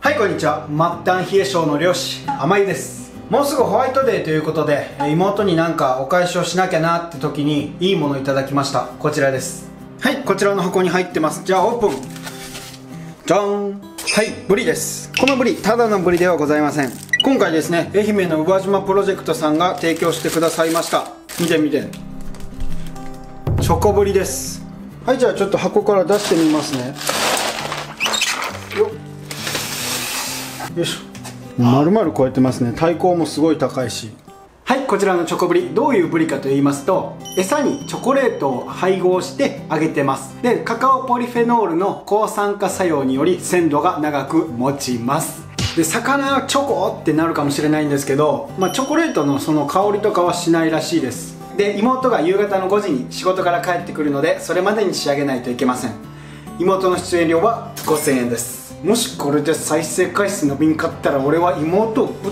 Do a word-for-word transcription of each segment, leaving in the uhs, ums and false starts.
はい、こんにちは。末端冷え性の漁師甘井です。もうすぐホワイトデーということで、妹になんかお返しをしなきゃなって時にいいものいただきました。こちらです。はい、こちらの箱に入ってます。じゃあオープン。じゃーん。はい、ブリです。このブリ、ただのブリではございません。今回ですね、愛媛の宇和島プロジェクトさんが提供してくださいました。見て見て、チョコブリです。はい、じゃあちょっと箱から出してみますね。よっ、よいしょ。丸々超えてますね。体高もすごい高いし。はい、こちらのチョコブリ、どういうブリかと言いますと、餌にチョコレートを配合してあげてます。で、カカオポリフェノールの抗酸化作用により鮮度が長く持ちます。で、魚はチョコってなるかもしれないんですけど、まあ、チョコレートのその香りとかはしないらしいです。で、妹が夕方のごじに仕事から帰ってくるので、それまでに仕上げないといけません。妹の出演料はごせんえんです。もしこれで再生回数伸びんかったら俺は妹をぶっ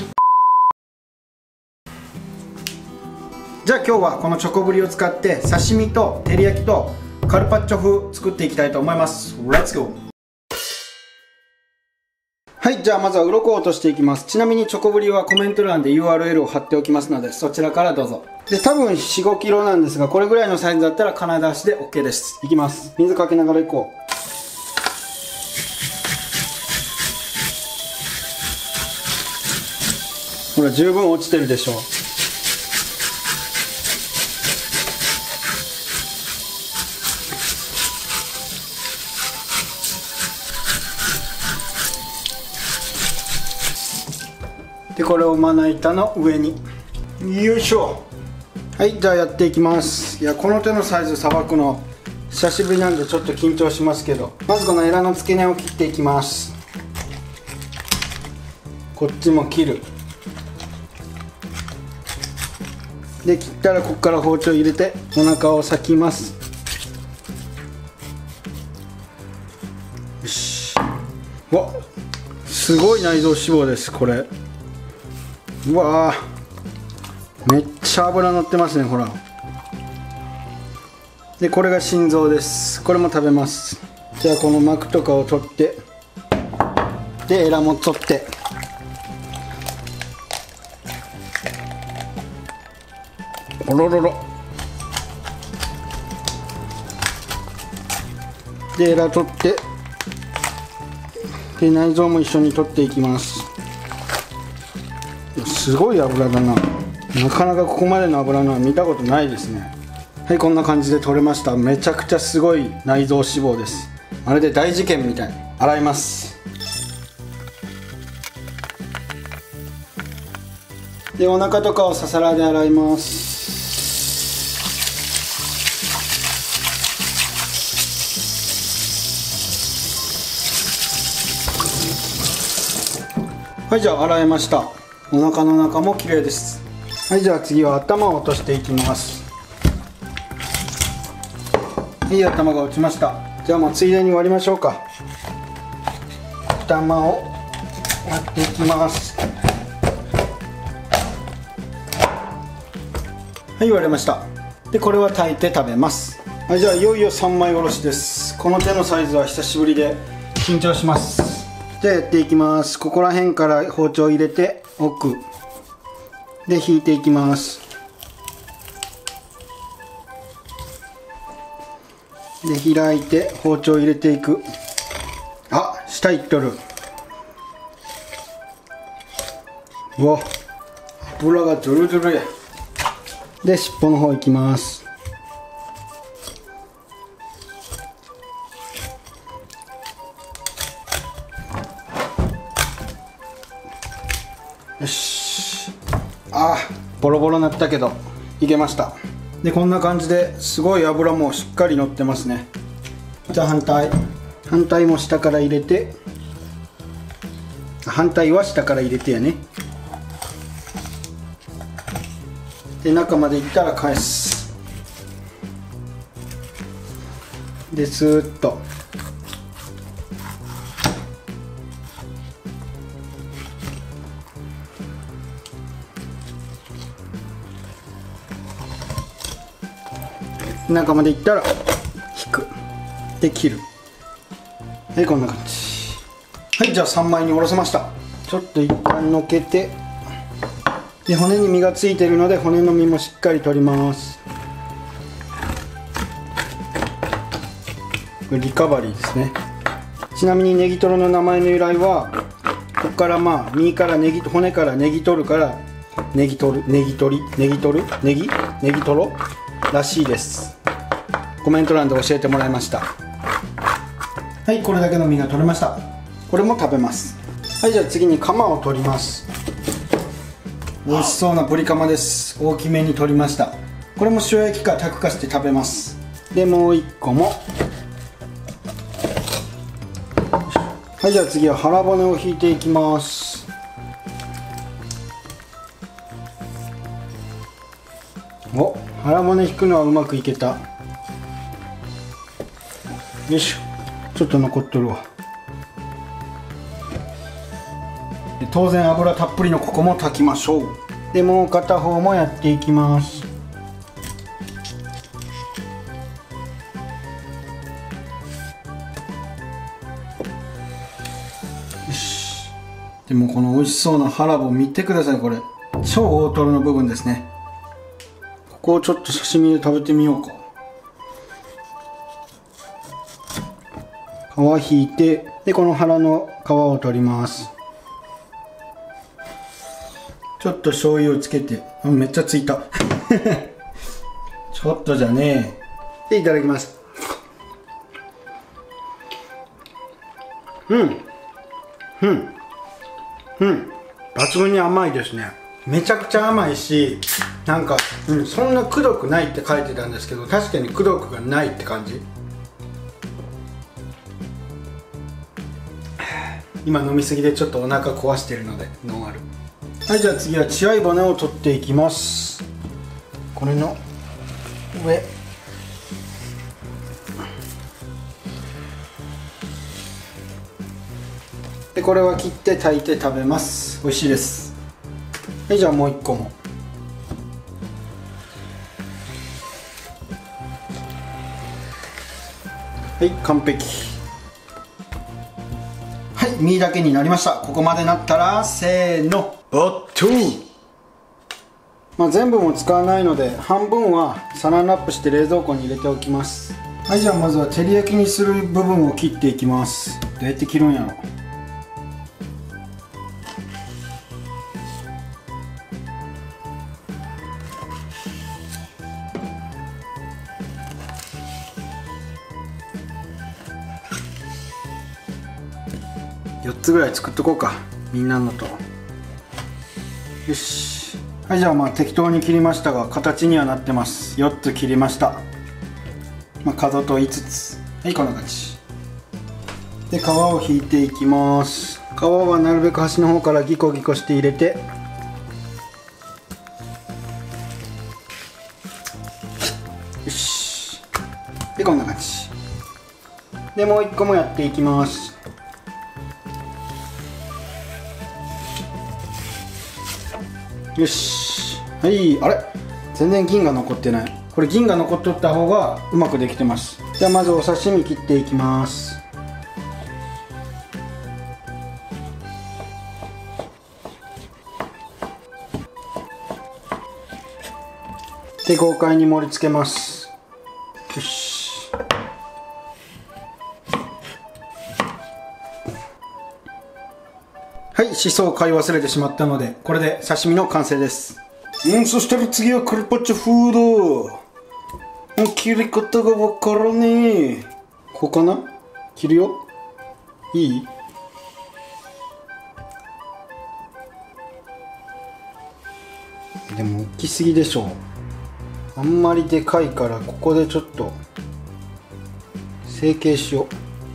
じゃあ今日はこのチョコブリを使って刺身と照り焼きとカルパッチョ風作っていきたいと思います。レッツゴー。はい、じゃあまずは鱗を落としていきます。ちなみにチョコブリはコメント欄で ユーアールエル を貼っておきますので、そちらからどうぞ。で、多分よん、ごキロなんですが、これぐらいのサイズだったら金出しで OK です。いきます。水かけながらいこう。ほら、十分落ちてるでしょ。で、これをまな板の上によいしょ。はい、じゃあやっていきます。いや、この手のサイズさばくの久しぶりなんでちょっと緊張しますけど、まずこのエラの付け根を切っていきます。こっちも切る。で、切ったらここから包丁入れてお腹を裂きます。よし。わ、すごい内臓脂肪です。これ、うわー、めっちゃ脂乗ってますね。ほら。で、これが心臓です。これも食べます。じゃあこの膜とかを取って、でエラも取って、おろろろでエラ取って、で内臓も一緒に取っていきます。すごい油だな。なかなかここまでの油のは見たことないですね。はい、こんな感じで取れました。めちゃくちゃすごい内臓脂肪です。まるで大事件みたい。洗います。で、お腹とかをささらで洗います。はい、じゃあ洗えました。お腹の中も綺麗です。はい、じゃあ次は頭を落としていきます。はい、頭が落ちました。じゃあもうついでに割りましょうか。頭を割っていきます。はい、割れました。で、これは炊いて食べます。はい、じゃあいよいよ三枚おろしです。この手のサイズは久しぶりで緊張します。じゃあやっていきます。ここら辺から包丁入れて奥で引いていきます。で、開いて包丁入れていく。あ、下いっとる。うわ、油がドルドルや。で、尻尾の方いきます。よし。あー、ボロボロなったけどいけました。で、こんな感じですごい油もしっかり乗ってますね。じゃあ反対反対も下から入れて、反対は下から入れてやね。で、中までいったら返す。で、スーッと中までいったら引く。で、切る。はい、こんな感じ。 はい、じゃあさんまいにおろせました。ちょっと一旦のけて、で骨に身がついているので骨の身もしっかり取ります。これリカバリーですね。ちなみにネギトロの名前の由来は、ここからまあ身からネギ骨からネギ取るからネギ取るネギ取りネギ取るネギネギトロらしいです。コメント欄で教えてもらいました。はい、これだけの身が取れました。これも食べます。はい、じゃあ次にカマを取ります。美味しそうなブリカマです。大きめに取りました。これも塩焼きかタクかして食べます。でもういっこも。はい、じゃあ次は腹骨を引いていきます。お、腹骨引くのはうまくいけた。よいしょ、ちょっと残っとるわ。で当然油たっぷりのここも炊きましょう。でもう片方もやっていきます。よし。でもこの美味しそうな腹骨見てください。これ超大トロの部分ですね。ここをちょっと刺身で食べてみようか。皮引いて、でこの腹の皮を取ります。ちょっと醤油をつけて、うん、めっちゃついたちょっとじゃねえ。でいただきます。うんうんうん抜群に甘いですね。めちゃくちゃ甘いし、なんか、うん、そんなくどくないって書いてたんですけど、確かにくどくがないって感じ。今飲みすぎでちょっとお腹壊してるのでノンアル。はい、じゃあ次は血合い骨を取っていきます。これの上で、これは切って炊いて食べます。美味しいです。はい、じゃあもういっこも。はい、完璧。はい、身だけになりました。ここまでなったらせーの、おっと、まあ、全部も使わないので半分はサランラップして冷蔵庫に入れておきます。はい、じゃあまずは照り焼きにする部分を切っていきます。どうやって切るんやろ。よっつぐらい作っとこうか、みんなのと。よし。はい、じゃあまあ適当に切りましたが形にはなってます。よっつ切りました。まあ、角といつつ。はい、こんな感じで皮を引いていきます。皮はなるべく端の方からギコギコして入れて、よし。でこんな感じでもう一個もやっていきます。よし。はい、あれ全然銀が残ってない。これ銀が残っとった方がうまくできてます。じゃあまずお刺身切っていきます。で豪快に盛り付けます。よし。はい、しそを買い忘れてしまったのでこれで刺身の完成です。うん、そしたら次はカルパッチョフード。うん、切り方がわからねえ。ここかな。切るよ。いい。でも大きすぎでしょ。あんまりでかいからここでちょっと成形しよう。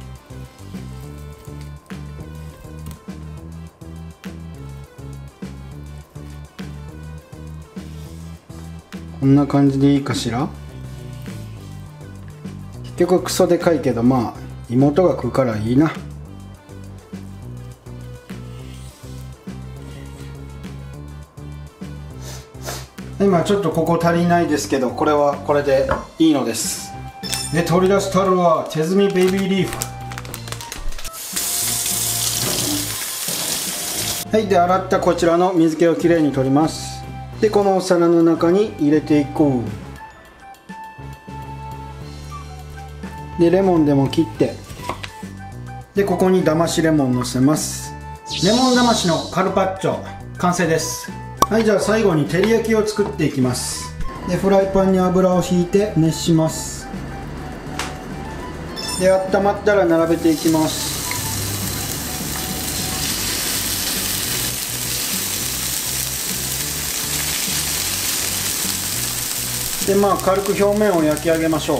こんな感じでいいかしら。結局クソでかいけど、まあ妹が食うからいいな。今ちょっとここ足りないですけど、これはこれでいいのです。で取り出したのは手摘みベビーリーフ。 はい、で洗ったこちらの水気をきれいに取ります。でこのお皿の中に入れていこう。でレモンでも切って、でここにだましレモンのせます。レモンだましのカルパッチョ完成です。はい、じゃあ最後に照り焼きを作っていきます。でフライパンに油をひいて熱します。で温まったら並べていきます。でまあ軽く表面を焼き上げましょう。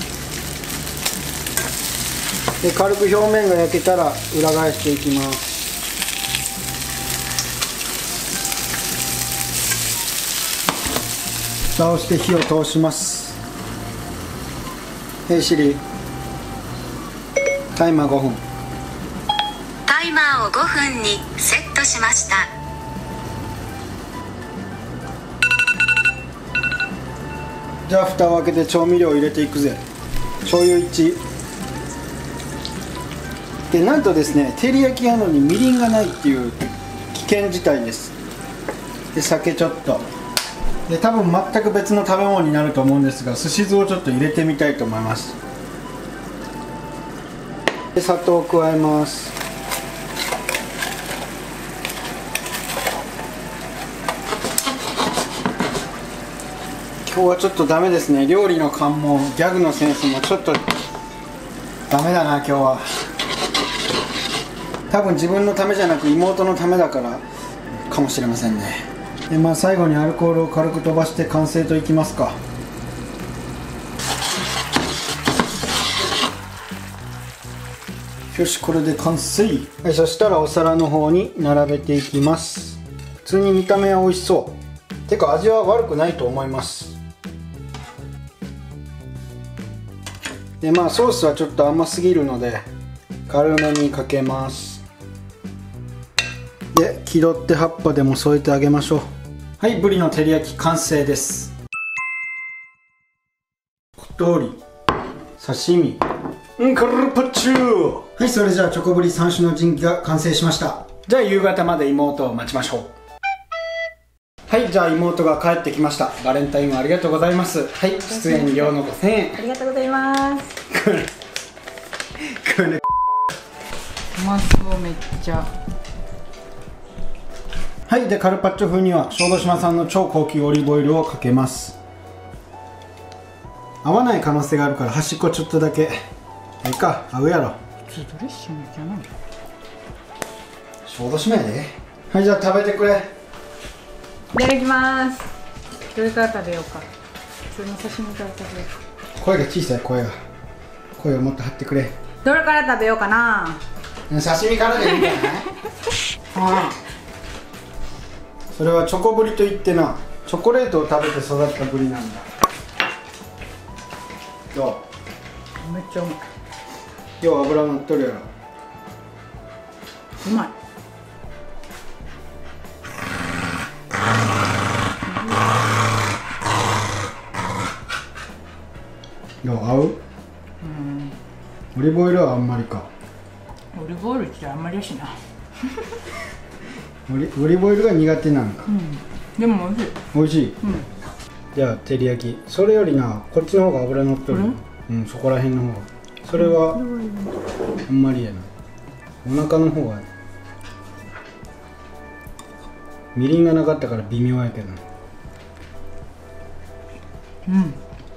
で軽く表面が焼けたら裏返していきます。蓋をして火を通します。ヘイシリ、タイマーごふん。 タイマーをごふんにセットしました。 じゃあ蓋を開けて調味料を入れていくぜ。醤油いちで、なんとですね、照り焼きなのにみりんがないっていう危険事態です。で酒ちょっとで、多分全く別の食べ物になると思うんですが、寿司酢をちょっと入れてみたいと思います。で砂糖を加えます。今日はちょっとダメですね。料理の勘もギャグのセンスもちょっとダメだな今日は。多分自分のためじゃなく妹のためだからかもしれませんね。でまあ最後にアルコールを軽く飛ばして完成といきますか。よし、これで完成。はい、そしたらお皿の方に並べていきます。普通に見た目は美味しそう。てか味は悪くないと思います。でまあソースはちょっと甘すぎるので軽めにかけます。で気取って葉っぱでも添えてあげましょう。はい、ブリの照り焼き完成です。小鳥、刺身、うんカルパッチョ。はい、それじゃあチョコブリさん種の神器が完成しました。じゃあ夕方まで妹を待ちましょう。はい、じゃあ妹が帰ってきました。バレンタインもありがとうございます。はい、出演料のごせんえん。 ありがとうございます。 これこれうまそうめっちゃ。 はい、でカルパッチョ風には小豆島産の超高級オリーブオイルをかけます。合わない可能性があるから端っこちょっとだけ。いいか、合うやろ。 普通ドレッシングじゃない。 小豆島やで。はい、じゃあ食べてくれ。 いただきます。どれから食べようか。普通の刺身から食べよう。 声が小さい、声が声をもっと張ってくれ。 どれから食べようかな。 刺身からでいいんじゃないああ、それはチョコブリといってな、チョコレートを食べて育ったブリなんだ。どうめっちゃうまい。 よう脂乗っとるやろ。 うまい。 よう合う。うん、オリーブオイルはあんまりか。 オリーブオイルってあんまりやしなオリ、オリーブオイルが苦手なんだ。 うん、でも美味しい。 美味しい、 うん、 じゃあ照り焼き、それよりなこっちの方が脂乗っとる。うん、そこら辺の方がそれはあんまりやな。お腹の方がみりんがなかったから微妙やけど。 うん、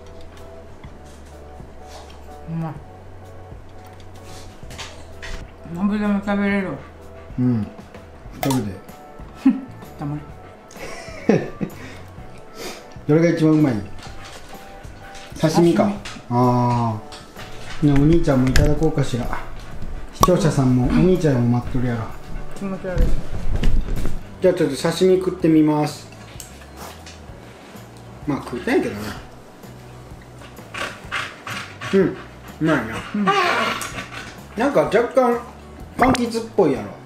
うまい。鍋でも食べれるわ。 うん、太るでたまにどれが一番うまい？刺身か。ああ、ね、お兄ちゃんもいただこうかしら。視聴者さんもお兄ちゃんも待っとるやろ。 気持ち悪い。 じゃあちょっと刺身食ってみます。まあ食いたいけどな。うん、うまいな、うん、なんか若干柑橘っぽいやろ。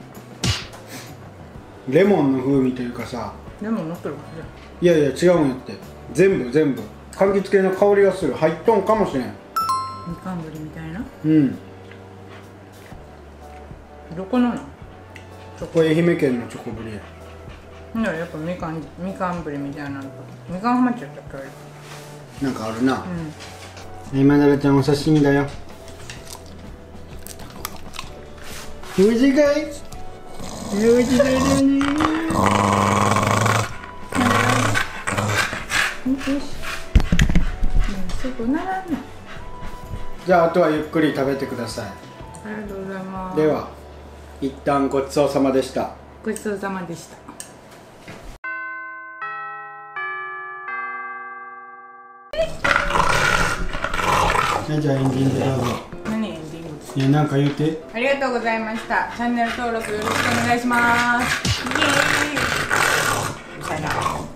レモンの風味というかさ。 レモン乗ってるかいやいや違うんやって。全部全部柑橘系の香りがする。入っとんかもしれん。 みかんぶりみたいな。 うん。 どこのな。 チョコ。 これ愛媛県のチョコブリエ。 だからやっぱみかんみかんぶりみたいなのとみかんハマっちゃったっけ。 なんかあるな。 うん。 今ならちゃんお刺身だよ。短い。短いだね。 よし。すぐならんの。 じゃああとはゆっくり食べてください。 ありがとうございます。 では一旦ごちそうさまでした。 ごちそうさまでした。 はい、じゃあエンディングどうぞ。 何エンディング。 いや、なんか言うて。 ありがとうございました。チャンネル登録よろしくお願いします。イエーイ。さよなら。